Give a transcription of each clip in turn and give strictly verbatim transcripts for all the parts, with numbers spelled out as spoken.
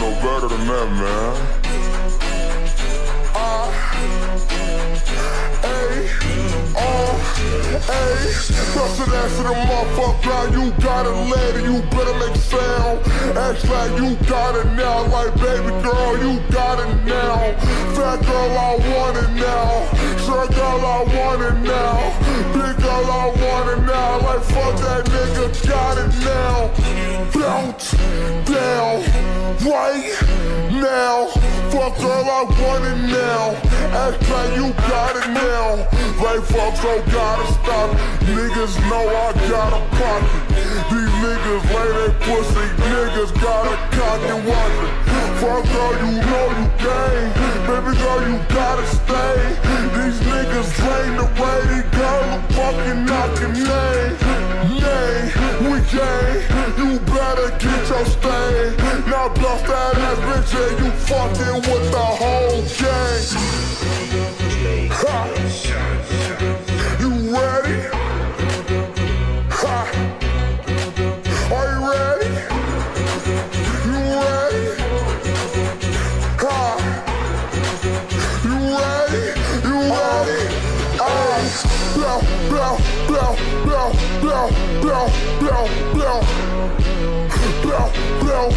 no better than that, man. Ah, A, oh, A. Bust an ass to the motherfucker. Now you got it, lady, you better make sound. Act like you got it now. Like, baby girl, you got it now. Fat girl, I want it now. Short girl, I want it now. Big girl, I want it now. Like, fuck that nigga, got it now. Bounce down right now. Fuck girl, I want it now. Act like you got it now. Like, fuck, so gotta stop. Niggas know I got a pocket. These niggas lay they pussy. Niggas got a cock and watch it. Fuck girl, you know you gang. Baby girl, you gotta stay. These niggas drain the way. Girl, I'm fucking knocking name. Nay, we gang. You better get your stay. Now bust that ass bitch and you fucking with the whole gang. Ha. You ready? Ha. Are you ready? You ready? Ha. You ready? You ready? Ah. Blow, blow, blow, blow, blow, blow, blow, blow, blow, blow.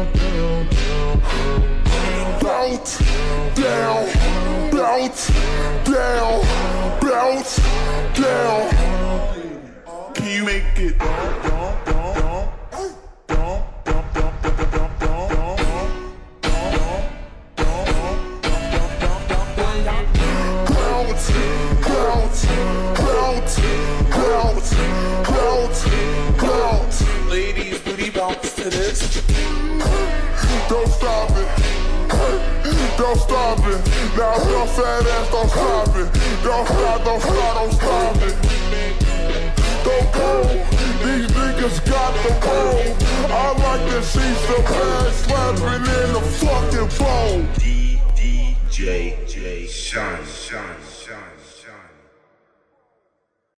Bounce down, bounce down, bounce down. Can you make it? Bounce, bounce, bounce, bounce, bounce, bounce. Ladies, booty bounce to this. Don't stop it. Don't stop it. Now your fat ass, don't stop it. Don't stop, don't stop, don't stop it. Don't go. These niggas got the bone. I like to see some ass slapping in the fucking phone. D D J J Shine Shine.